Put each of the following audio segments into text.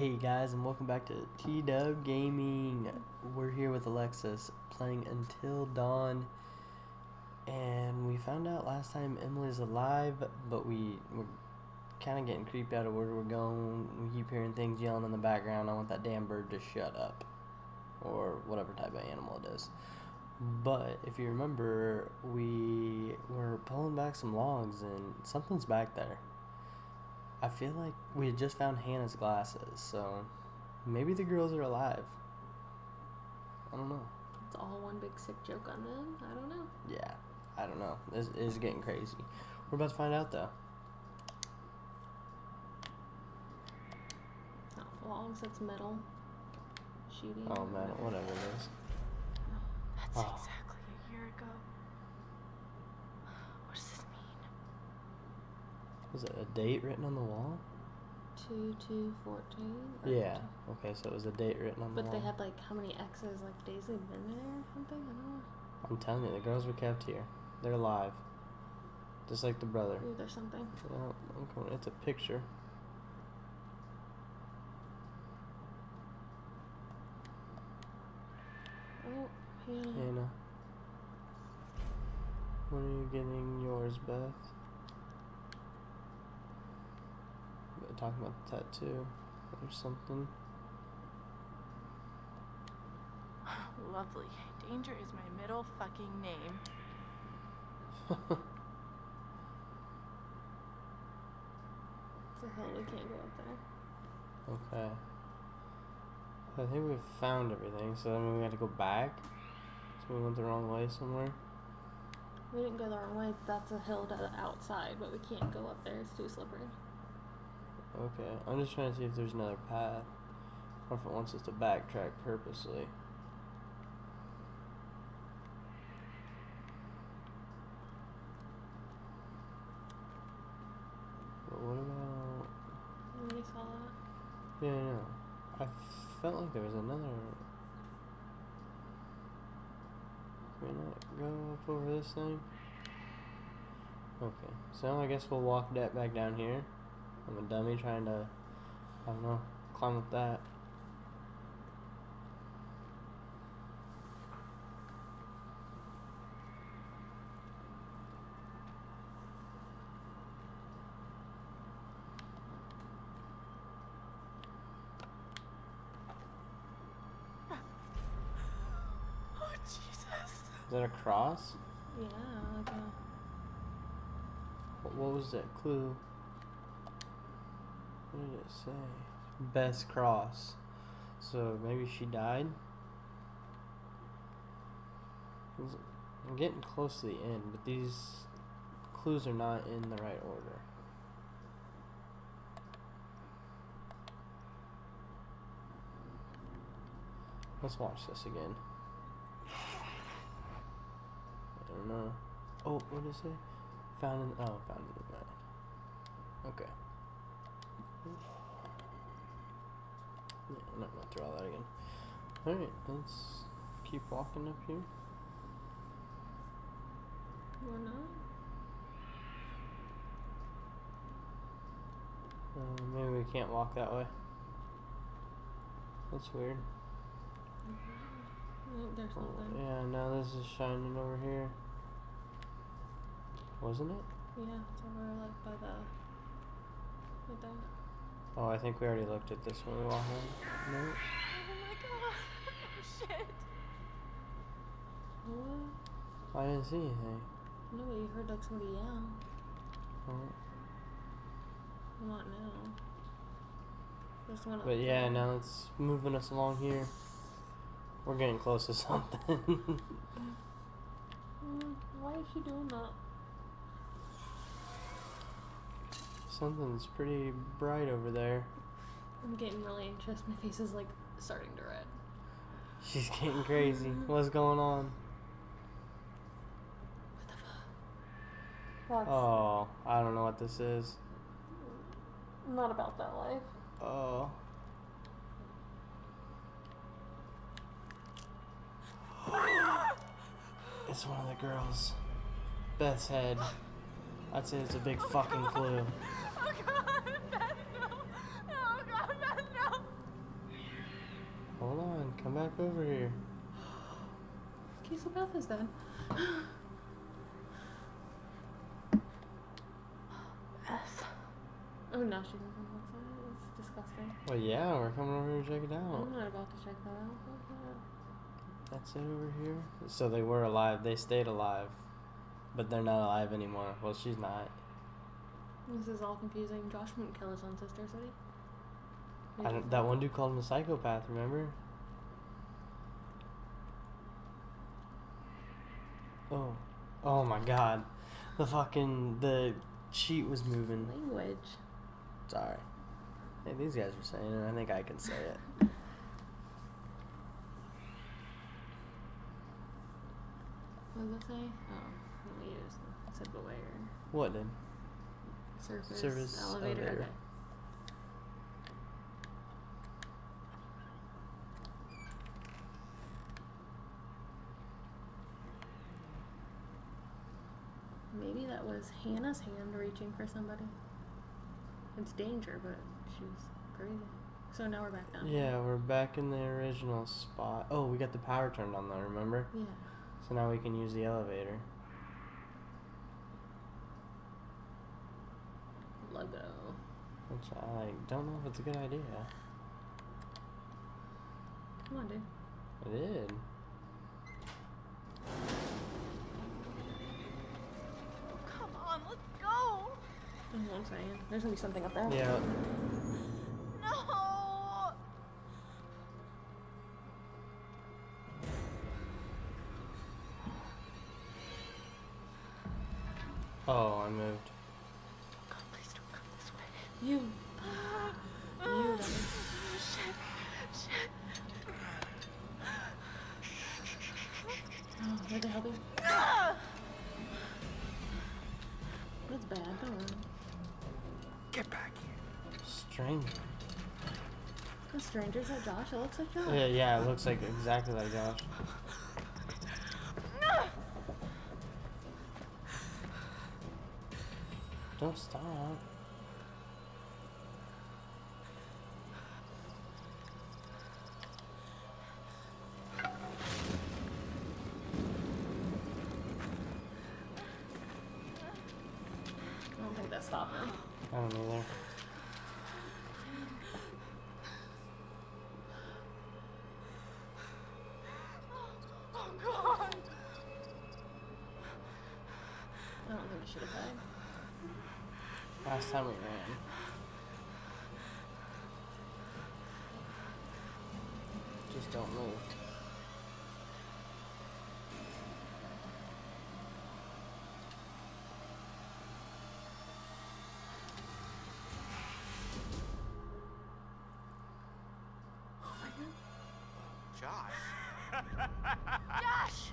Hey guys, and welcome back to T-Dub Gaming. We're here with Alexis playing Until Dawn, and we found out last time Emily's alive, but we're kind of getting creeped out of where we're going. We keep hearing things yelling in the background. I want that damn bird to shut up, or whatever type of animal it is. But if you remember, we were pulling back some logs, and something's back there. I feel like we had just found Hannah's glasses, so maybe the girls are alive. I don't know. It's all one big sick joke on them. I don't know. Yeah, I don't know. This is getting crazy. We're about to find out, though. It's not logs, it's metal. Sheeting. Oh, metal, whatever it is. That's exactly a year ago. What does this mean? Was it a date written on the wall? 2/2/14. Yeah. Okay, so it was a date written on the wall. But they had like how many X's, like days they've been there or something? I don't know. I'm telling you, the girls were kept here. They're alive. Just like the brother. Ooh, there's something. Well, I'm coming. It's a picture. Oh, Hannah. Hannah. When are you getting yours, Beth? We're talking about the tattoo or something. Lovely. Danger is my middle fucking name. So hell, we can't go up there. Okay. I think we've found everything, so then we had to go back. So we went the wrong way somewhere. We didn't go the wrong way. That's a hill to the outside, but we can't go up there. It's too slippery. Okay, I'm just trying to see if there's another path, or if it wants us to backtrack purposely. But what about... We already saw that. Yeah, I know. I felt like there was another... Can we not go up over this thing? Okay, so I guess we'll walk that back down here. I'm a dummy trying to, I don't know, climb up that. Oh, Jesus. Is that a cross? Yeah, like a... What was that clue? What did it say? Beth's cross. So maybe she died? I'm getting close to the end, but these clues are not in the right order. Let's watch this again. I don't know. Oh, what did it say? Found in the map. Okay. Yeah, I'm not gonna throw all that again. Alright, let's keep walking up here. We're not? Maybe we can't walk that way. That's weird. There's Oh, something. yeah, now this is shining over here. Wasn't it? Yeah, it's over like by the... right there. Oh, I think we already looked at this when we walked in. No? Oh my god. Oh, shit. What? I didn't see anything. No, but you heard like somebody yell. Oh. Well, not now. There's one up But yeah, there. now it's moving us along here. We're getting close to something. Why is she doing that? Something's pretty bright over there. I'm getting really anxious. My face is like starting to red. She's getting crazy. What's going on? Fox, Oh, I don't know what this is. I'm not about that life. Oh. It's one of the girls. Beth's head. I'd say it's a big fucking clue. Oh god, Beth, no. Oh god, Beth, no. back over here. Okay, so Beth is dead. Beth. Oh, now she doesn't look like it. It's disgusting. Well, yeah, we're coming over here to check it out. I'm not about to check that out. That's it over here. So they were alive. They stayed alive. But they're not alive anymore. Well, she's not. This is all confusing. Josh wouldn't kill his own sisters, would he? I don't, that one dude called him a psychopath, remember? Oh. Oh my god. The sheet was moving. Language. Sorry. Hey, these guys are saying it. I think I can say it. What does it say? Oh, we just said beware. What did? Surface elevator. Okay. Maybe that was Hannah's hand reaching for somebody. It's danger, but she was crazy. So now we're back down. Yeah, we're back in the original spot. Oh, we got the power turned on though, remember? Yeah. So now we can use the elevator. Logo. Which I don't know if it's a good idea. Come on, dude. I did. Come on, let's go. That's what I'm saying. There's gonna be something up there. Yeah. No. Oh, I moved. God, please don't come this way. You. You. Shit. Shit. Oh, did they help you? Ah! That's bad. Don't worry. Get back here. Stranger. The stranger's like Josh. It looks like Josh. Yeah, it looks like exactly like Josh. Don't stop. I don't think that stopped him. I don't either. Oh, God. I don't think we should have died. Last time we ran. Just don't move. Josh. Josh!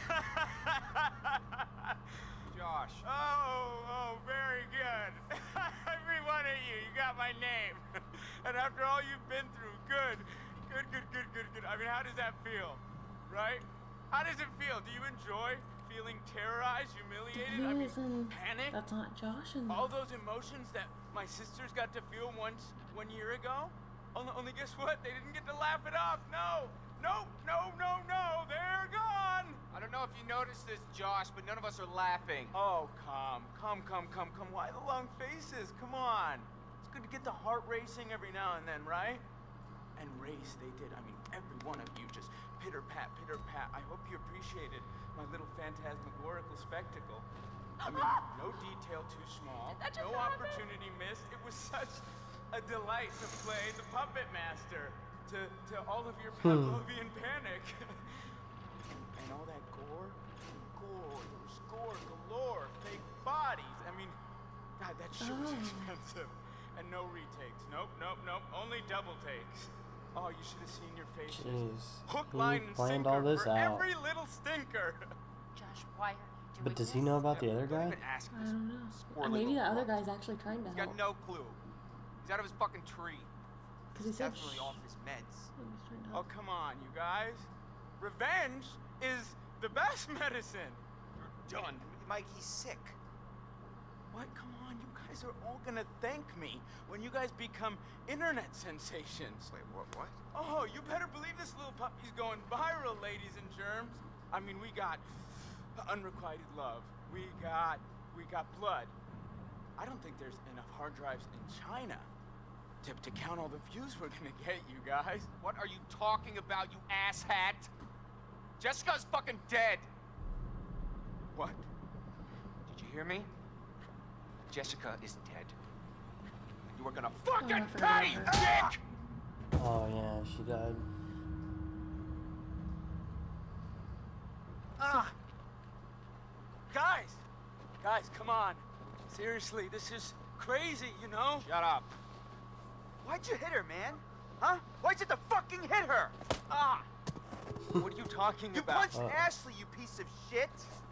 Josh. Oh, very good. Every one of you got my name. And after all you've been through, good. I mean, how does that feel? Right? How does it feel? Do you enjoy feeling terrorized, humiliated? I mean, panic? That's not Josh. And All those emotions that my sisters got to feel 1 year ago? Only guess what? They didn't get to laugh it off. No. They're gone. I don't know if you noticed this, Josh, but none of us are laughing. Oh, come. Why the long faces? Come on. It's good to get the heart racing every now and then, right? And race, they did. I mean, every one of you just pitter-pat. I hope you appreciated my little phantasmagorical spectacle. I mean, no detail too small, That just no happened. opportunity missed. It was such a delight to play the puppet master to all of your Pavlovian panic. And all that gore, there was gore galore, fake bodies. I mean, God, that shit was expensive. And no retakes. Nope. Only double takes. Oh, you should have seen your faces. Jeez. Hook, He line, and planned sinker all this for out. every little stinker. Josh, why are you doing But does he this? know about the Yeah, other don't guy? even ask I this don't know. squirrely Maybe the little other fuck. guy's actually trying to He's help. got no clue. He's out of his fucking tree. Because he He's said definitely off his meds. He was trying to Oh, help. come on, you guys. Revenge is the best medicine. You're done. Mike, he's sick. What? Come on, you guys guys are all gonna thank me when you guys become internet sensations. Wait, what? Oh, you better believe this little puppy's going viral, ladies and germs. I mean, we got unrequited love. We got blood. I don't think there's enough hard drives in China to count all the views we're gonna get, you guys. What are you talking about, you asshat? Jessica's fucking dead. What? Did you hear me? Jessica is dead. You were gonna I fucking forgot pay, you about dick! Oh yeah, she died. Ah! Guys, come on. Seriously, this is crazy, you know? Shut up. Why'd you hit her, man? Huh? Why'd you have to fucking hit her? Ah! What are you talking You about? punched Ashley, you piece of shit!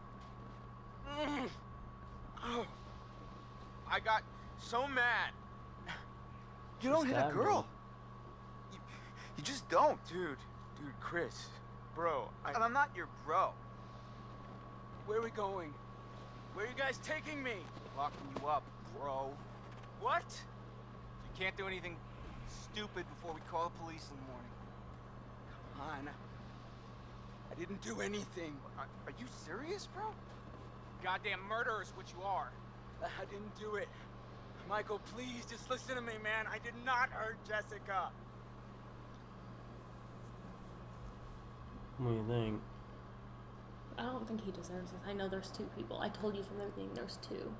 Oh. I got so mad. You don't hit a stabbed girl. him. You just don't. Dude, Chris. Bro, I'm not your bro. Where are we going? Where are you guys taking me? Locking you up, bro. What? You can't do anything stupid before we call the police in the morning. Come on. I didn't do anything. Are you serious, bro? Goddamn murderer is what you are. I didn't do it. Michael, please, just listen to me, man. I did not hurt Jessica. What do you think? I don't think he deserves this. I know there's two people. I told you from the beginning there's two.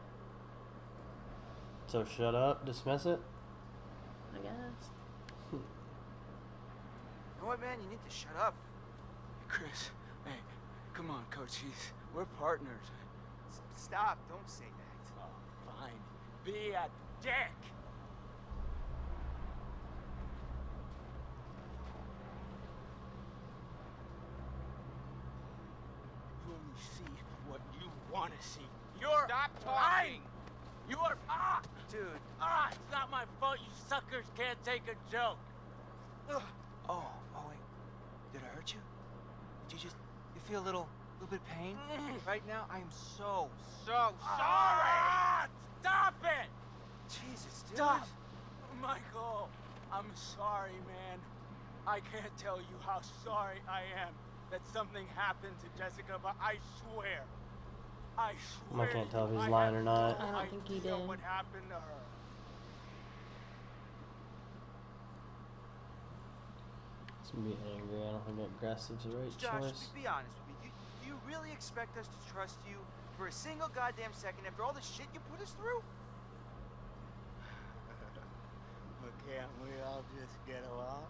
So shut up, dismiss it? I guess. You know what, man? You need to shut up. Chris, hey, come on, Coach. We're partners. Stop. Don't say that. Oh, fine. Be a dick. You only see what you want to see. You're Stop lying. talking! You are dude. It's not my fault. You suckers can't take a joke. Oh, wait. Did I hurt you? Did you feel a little bit of pain? Right now, I am so Sorry. Stop it. Jesus, dude. Stop! Michael, I'm sorry, man. I can't tell you how sorry I am that something happened to Jessica, but I swear. I swear can't to tell if you, he's I lying have or not. no I don't think he idea did. What happened to her? It's gonna be angry. I don't think aggressive's the right Josh, choice. be honest with me. Do you really expect us to trust you for a single goddamn second after all the shit you put us through? But can't we all just get along?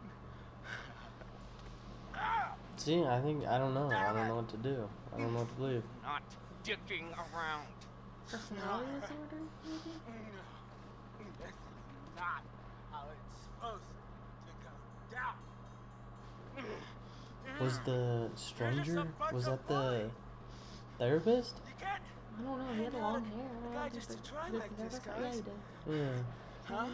See, I don't know. I don't know what to do. I don't know what to believe. Not dicking around. Personality disorder, maybe? This is not how it's supposed to go down. Was the stranger, was that the therapist? You can't. I don't know. He had long hair. I The don't guy think just the- to try the like this, therapist- Yeah, guys. he did. Yeah. Huh?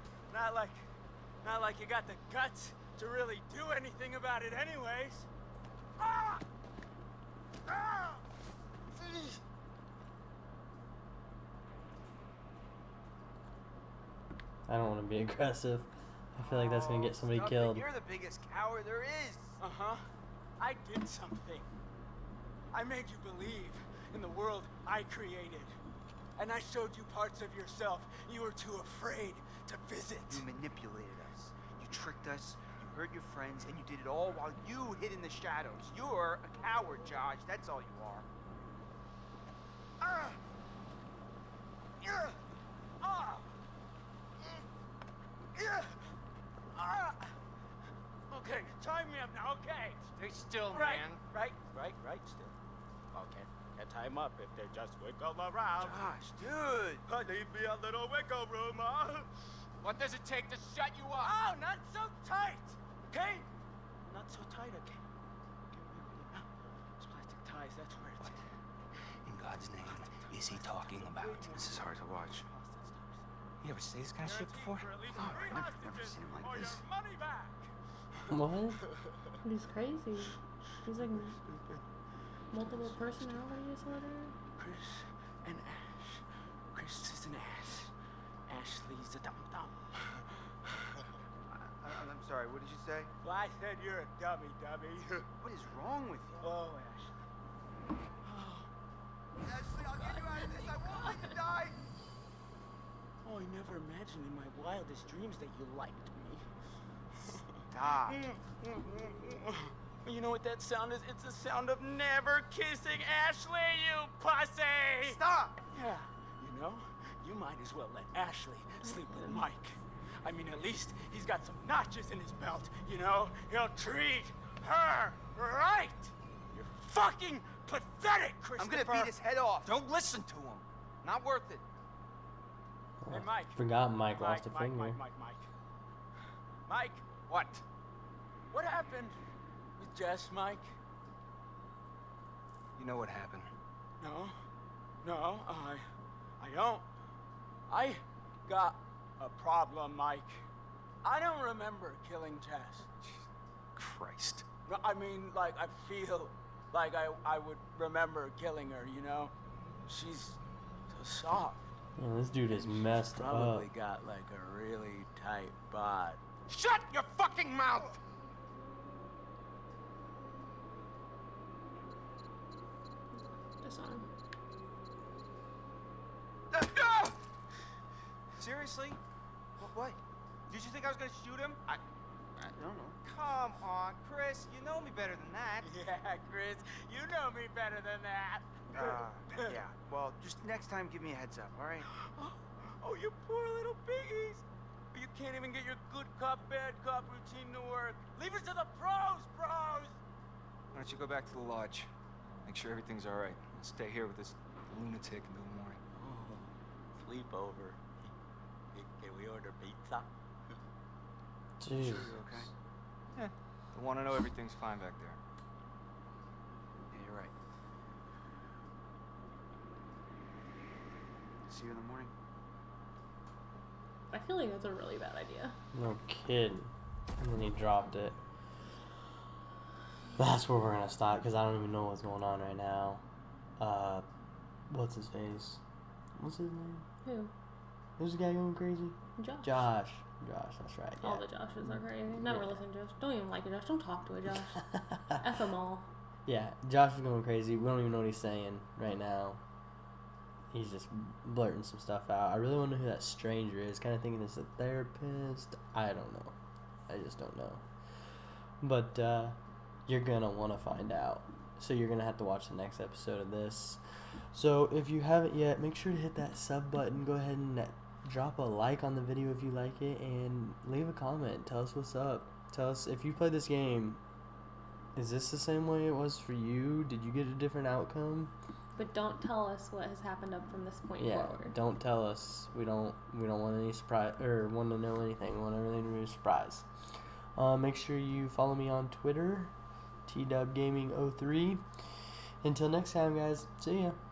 Not like you got the guts to really do anything about it anyways. Ah! Ah! I don't want to be aggressive. I feel like that's gonna get somebody Stop it. killed. You're the biggest coward there is. Uh-huh. I did something. I made you believe in the world I created. And I showed you parts of yourself you were too afraid to visit. You manipulated us. You tricked us. You hurt your friends, and you did it all while you hid in the shadows. You're a coward, Josh. That's all you are. Ah! Yeah! Ah! Yeah! Ah! Okay, tie me up now, okay? Stay still, Right, man. right, still. Okay, can tie him up if they just wiggle around. Josh, dude. Leave me a little wiggle room, huh? What does it take to shut you up? Oh, not so tight, okay? Not so tight, okay? Those plastic ties, that's where it's at. In God's name, is he talking about? This is hard to watch. You ever say this kind of shit before? Oh, I've never seen him like this. Money back. What? He's crazy. He's like multiple personality disorder. Chris and Ash. Chris Chris is an ass. Ashley's a dum-dum. I'm sorry, what did you say? Well, I said you're a dummy. What is wrong with you? Oh, Ashley. Ashley, I'll get you out of this. I won't let you die. Oh, I never imagined in my wildest dreams that you liked me. Stop. You know what that sound is? It's the sound of never kissing Ashley, you pussy! Stop! Yeah, you know, you might as well let Ashley sleep with Mike. I mean, at least he's got some notches in his belt, you know? He'll treat her right! You're fucking pathetic, I'm Christopher! gonna beat his head off. Don't listen to him. Not worth it. Hey, Mike. Forgot Mike lost a finger. Mike, What? what happened with Jess, Mike? You know what happened. No, I don't. I got a problem, Mike. I don't remember killing Jess. Christ. No, I mean, like, I feel like I would remember killing her, you know? She's so soft. Man, this dude is messed Probably up. got, like, a really tight bod. Shut your fucking mouth! Just on him. Seriously? What? Did you think I was gonna shoot him? I don't know. Come on, Chris, you know me better than that. Yeah, Chris, you know me better than that. Yeah. Well, just next time give me a heads up, all right? Oh, you poor little piggies. You can't even get your good cop, bad cop routine to work. Leave it to the pros, bros! Why don't you go back to the lodge? Make sure everything's all right. I'll stay here with this lunatic until the morning. Oh, sleepover. Can we order pizza? Jeez. Sure you're okay? Yeah. I want to know everything's fine back there. Yeah, you're right. See you in the morning. I feel like that's a really bad idea. No kidding. And then he dropped it. That's where we're gonna stop because I don't even know what's going on right now. What's his face? What's his name? Who? Who's the guy going crazy? Josh. Josh, that's right. Yeah. All the Joshes are crazy. Never Yeah. listen to Josh. Don't even like a Josh. Don't talk to a Josh. F them all. Yeah, Josh is going crazy. We don't even know what he's saying right now. He's just blurting some stuff out. I really want to know who that stranger is. Kind of thinking it's a therapist. I don't know. I just don't know. But you're going to want to find out. So you're going to have to watch the next episode of this. So if you haven't yet, make sure to hit that sub button. Go ahead and drop a like on the video if you like it. And leave a comment. Tell us what's up. Tell us if you played this game. Is this the same way it was for you? Did you get a different outcome? But don't tell us what has happened up from this point Yeah, forward. don't tell us. We don't want any surprise or want to know anything. We want everything to be a surprise. Make sure you follow me on Twitter, TWgaming03. Until next time, guys. See ya.